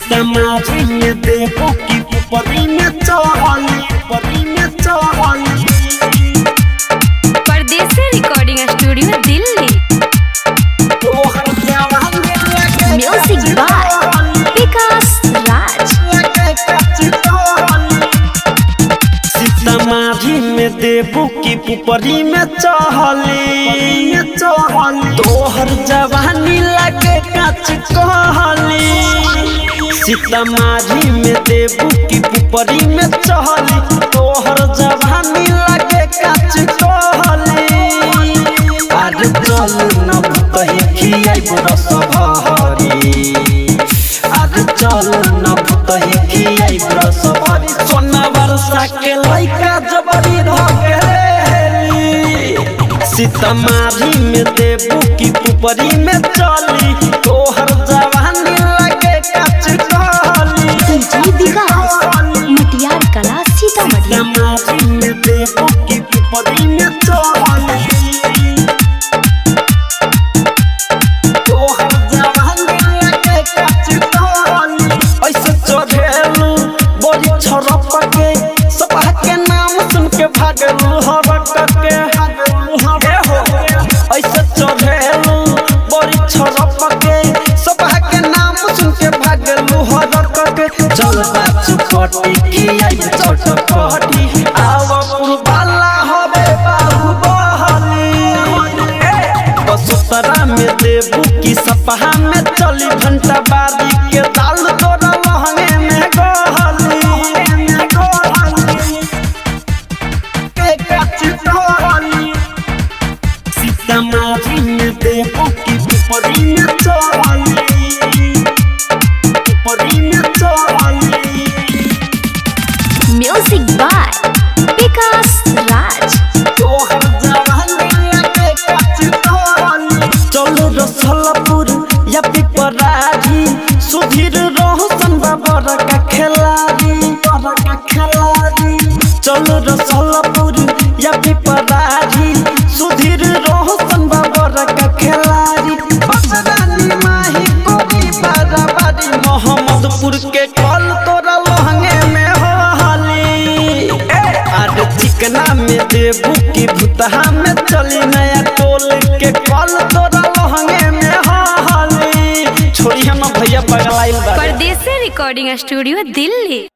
सीतामढ़ी में देखो कि ऊपरी में चढ़ली Pardesi recording studio Delhi. Music by Vikas Raj. Sitamarhi में देखो कि ऊपरी में चढ़ली तोहर जवानी लगे काच कहली। सीतामढ़ी में देबू की ऊपरी में चढ़ली तोहर जवानी लगे काच कहली। अरे चल न भूतही खियाइबो रसभरी, अरे चल न भूतही खियाइबो रसभरी। सोना वर्षा के लइका जबरी धकेली। सीतामढ़ी में देबू की ऊपरी में चली तोहर जवानी लगे काच कहली। विकास मटियार कला सीतामढ़ी। सीतामढ़ी में देबू की ऊपरी में चली तोहर जवानी लगे काच कहली। ऐसे चढ़ेलू बड़ी छरप के सपा के नाम सुन के भागलू हरक के। ऐसे चढ़ेलू बड़ी छरप के सपा के नाम सुन के भागलू हरक के। चल बाचू कटी खियाई चटपटी आव पुरबाला होबे बाबू बहली। बसुतरा में देबू की सपहा में चली घंटा बारी के दाल तोरा लहंगे में गहली। सीतामढ़ी में देबू की ऊपरी में चढ़ली म्यूजिक बाय विकास राज। तोहर जवानी लगे काच कहली। चलो रसलपुर या पिपराही सुधीर रोशन बाबर का खिलाड़ी। चलो रसलपुर या पिपराही सुधीर रोशन बाबर का खिलाड़ी। बसरानी माही कोरी बाराबारी मोहम्मदपुर के कल तोरा लहंगे में होली। अरे चिकना में देबू की भूतहा में चली नया टोल के कल तोरा लहंगे में होली। छोड़ी हम भैया पगलाइल बा। परदेसी रिकॉर्डिंग स्टूडियो दिल्ली।